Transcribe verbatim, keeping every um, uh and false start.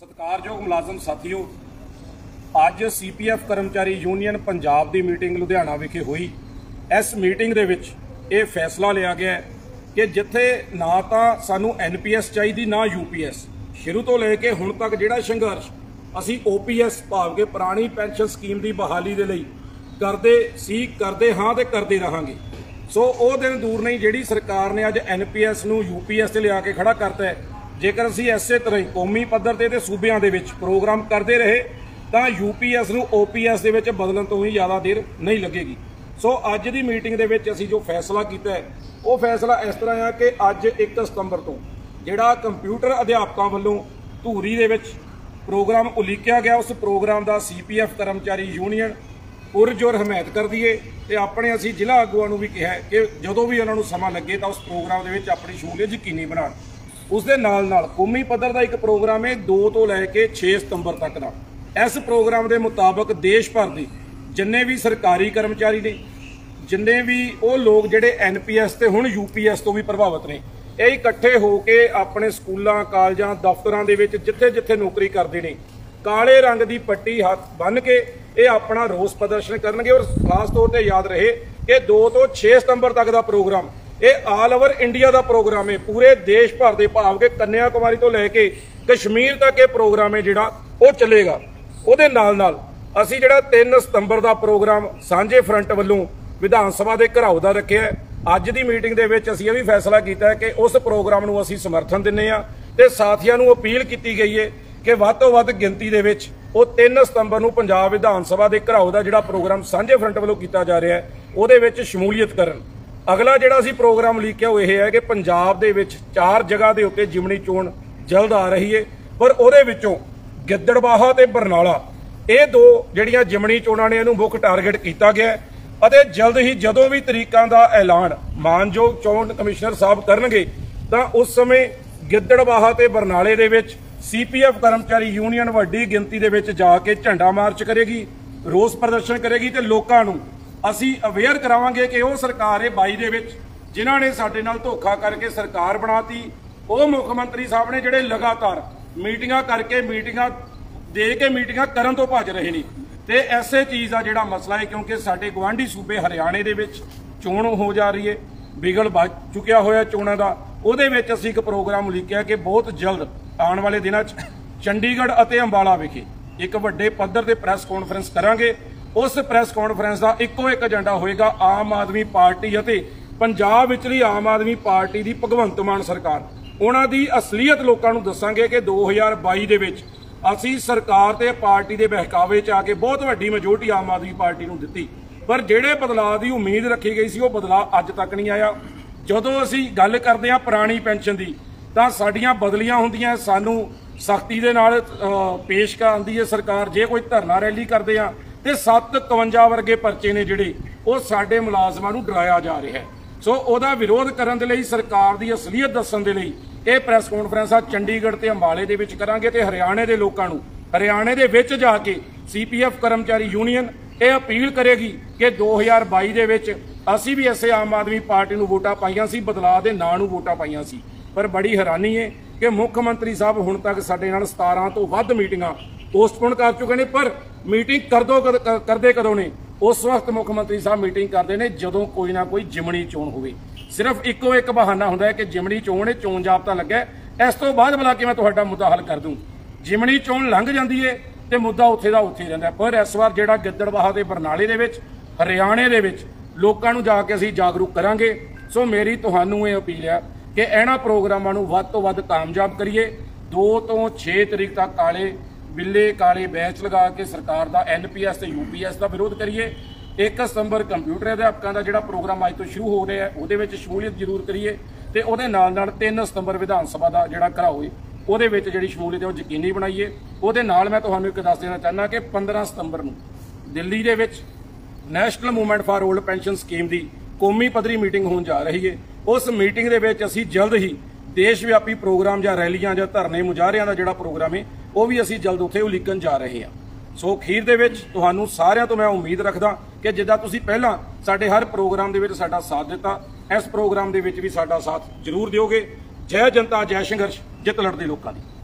सत्कारयोग मुलाजम साथियों, अज सी पी एफ कर्मचारी यूनियन पंजाब की मीटिंग लुधियाना विखे हुई। इस मीटिंग दे विच ये फैसला लिया गया कि जिथे ना तो सानू एन पी एस चाहिए ना यू पी एस, शुरू तो लेके हुण तक जिहड़ा संघर्ष असी ओ पी एस भाव के पुरानी पेंशन स्कीम की बहाली दे लई करदे सी करदे हाँ ते करदे रहांगे। सो वो दिन दूर नहीं जिहड़ी सरकार ने अज एन पी एस नूं यू पी एस ते लिया के खड़ा करता है। जेकर असी इसे तरह ही कौमी पद्धर ते सूबियां दे विच प्रोग्राम करते रहे तो यू पी एस नूं ओ पी एस दे विच बदलण तो ही ज़्यादा देर नहीं लगेगी। सो अज की मीटिंग दे विच असी जो फैसला किया है वो फैसला इस तरह है कि अज एक सितंबर तो जिहड़ा कंप्यूटर अध्यापकों वालों धूरी दे विच प्रोग्राम उलीकिया गया, उस प्रोग्राम का सी पी एफ कर्मचारी यूनियन पुरजोर हमायत कर दीए ते अपने असी जिला आगुआं नूं भी कहा कि जदों भी उन्होंने समा लगे तो उस प्रोग्राम दे विच अपनी शमूलियत यकीनी बनाउण। उस दे नाल नाल कौमी पद्धर का एक प्रोग्राम है दो तो लैके छे सितंबर तक का। इस प्रोग्राम के मुताबक देश भर के जिन्ने भी सरकारी कर्मचारी ने, जिन्ने भी वो लोग जिहड़े एन पी एस ते हुण यू पी एस तो भी प्रभावित ने, ये इकट्ठे होके अपने स्कूलों कालजां दफ्तरां दे विच जिथे जिथे नौकरी करते हैं काले रंग की पट्टी हाथ बन के ये अपना रोस प्रदर्शन करनगे। और खास तौर पर याद रहे कि दो तो छे सितंबर तक का प्रोग्राम ये आल ओवर इंडिया का प्रोग्राम है। पूरे देश भर के भाव के कन्याकुमारी तो लैके कश्मीर तक ये प्रोग्राम है जिहड़ा वो चलेगा। उहदे नाल नाल असी जिहड़ा तीन सितंबर का प्रोग्राम सांझे फ्रंट वालों विधान सभा के घराव का रखिया है। अज की मीटिंग दे विच असी ये भी फैसला किया है कि उस प्रोग्राम नूं असी समर्थन दिंदे आ ते साथियों नूं अपील की गई है कि वध तो वध गिनती दे विच वो तीन सितंबर नूं पंजाब विधान सभा के घराव का जिहड़ा प्रोग्राम सांझे फ्रंट वालों किया जा रहा है उहदे विच शमूलीयत करन। अगला जिहड़ा असी प्रोग्राम लिखिया वो यह है कि पंजाब दे विच चार जगह के उत्ते जिमनी चोण जल्द आ रही है, पर उहदे विचों गिद्दड़बाहा ते बरनाला ये दो जिहड़ियां जिमनी चोणां ने इहनूं मुख टारगेट किया गया है। जल्द ही जदों भी तरीकां का ऐलान मानयोग चोण कमिश्नर साहब करनगे तां उस समय गिद्दड़बाहा ते बरनाले दे विच सी पी एफ कर्मचारी यूनियन वड्डी गिनती दे विच जाके झंडा मार्च करेगी, रोस प्रदर्शन करेगी ते लोकां नूं असी अवेयर करावांगे कि वो सरकार है बाई दे विच जिन्हां ने साडे नाल धोखा करके सरकार बनाती। वो मुख्यमंत्री साहब ने जिहड़े लगातार मीटिंगां करके मीटिंगां दे के मीटिंगां करन तो भज रहे ने ते ऐसे चीज़ का जिहड़ा मसला है क्योंकि साडे गवांढी सूबे हरियाणे दे विच चोण हो जा रही है, बिगड़ बच चुकिया होया चोणां दा। उहदे विच असीं एक प्रोग्राम लिखिया कि बहुत जल्द आने वाले दिनों चंडीगढ़ अते अंबाला विखे एक वड्डे पद्धर ते प्रेस कॉन्फ्रेंस करांगे। उस प्रेस कॉन्फ्रेंस का इको एक एजेंडा होएगा आम आदमी पार्टी अते पंजाब विचली आम आदमी पार्टी की भगवंत मान सरकार, उन्हां दी असलीयत लोकां नूं दस्सांगे कि दो हज़ार बाई दे विच असीं सरकार ते पार्टी के बहकावे च आके बहुत वड्डी मेजोरिटी आम आदमी पार्टी नूं दित्ती, पर जिहड़े बदलाव की उम्मीद रखी गई सी वो बदलाव अज तक नहीं आया। जदों असीं गल करदे हां पुरानी पेंशन की तां साडीआं बदलियां हुंदियां, सानूं सख्ती दे नाल पेश करांदी है सरकार। जे कोई धरना रैली करदे आ ते सत्त इकवंजा वर्गे परचे ने जिहड़े वो साडे मुलाजमां नूं डराया जा रहा है। सो उहदा विरोध करन दे लई सरकार की असलीयत दस्सण दे लई ये प्रेस कॉन्फ्रेंस चंडीगढ़ ते अंबाले दे विच करांगे ते हरियाणे दे लोकां नूं हरियाणे दे विच जाके सी पी एफ कर्मचारी यूनियन ये अपील करेगी कि दो हज़ार बाई दे विच असीं भी इसे आम आदमी पार्टी नूं वोटां पाईआं सी, बदलाव दे नां नूं वोटां पाईआं सी। पर बड़ी हैरानी है कि मुख मंत्री साहब हुण तक साडे नाल सतारां तो वध मीटिंगां पोस्टपोन कर चुके हैं, पर मीटिंग कर दो कर, कर, करदे कदों ने उस वक्त मुख्यमंत्री साहब मीटिंग करते हैं जदों कोई ना कोई जिमनी चोण होवे। सिर्फ इको एक बहाना होंदा है कि जिमनी चोण है, चोण जाबता लग्या, इस तो बाद भला कि मैं तुहाडा मुद्दा हल कर दूँ। जिमनी चोण लंघ जाती है तो मुद्दा उत्थे दा उत्थे रहिंदा। पर इस बार जिहड़ा गिद्दड़बाहा ते बरनाले दे विच हरियाणे दे विच लोकां नूं जाके असीं जागरूक करांगे। सो मेरी तुहानूं ये अपील है कि इन्हां प्रोग्रामां नूं वध तो वध कामयाब करिए। दो तो छे तरीक तक काले बिल्ले काले बैच लगा के सरकार का एन पी एस ते यू पी एस का विरोध करिए। एक सितंबर कंप्यूटर अध्यापकों का जिहड़ा प्रोग्राम अज तो शुरू हो रहा है उहदे विच शमूलीयत जरूर करिए ते उहदे नाल नाल तीन सितंबर विधान सभा का जिहड़ा घराव है उहदे विच जिहड़ी शमूलीयत है वो यकीनी बनाइए। उहदे नाल मैं तुहानूं एक दस देना चाहना कि पंद्रह सितंबर नूं दिल्ली दे विच national movement for old pension scheme की कौमी पद्धरी मीटिंग होण जा रही है। उस मीटिंग दे विच असीं जल्द ही देश व्यापी प्रोग्राम या रैलियां या धरने मुजाहरियां का जिहड़ा प्रोग्राम है वो भी असीं जल्द उत्थे उलीकन जा रहे हैं। सो अखीर दे विच तुहानूं सारिਆਂ तो मैं उम्मीद रखदा कि जिद्दां तुसीं पहलां साडे हर प्रोग्राम दे विच साडा साथ दिता, इस प्रोग्राम दे विच भी साडा साथ जरूर दिओगे। जय जनता जय संघर्ष, जित लड़दे लोकां दी।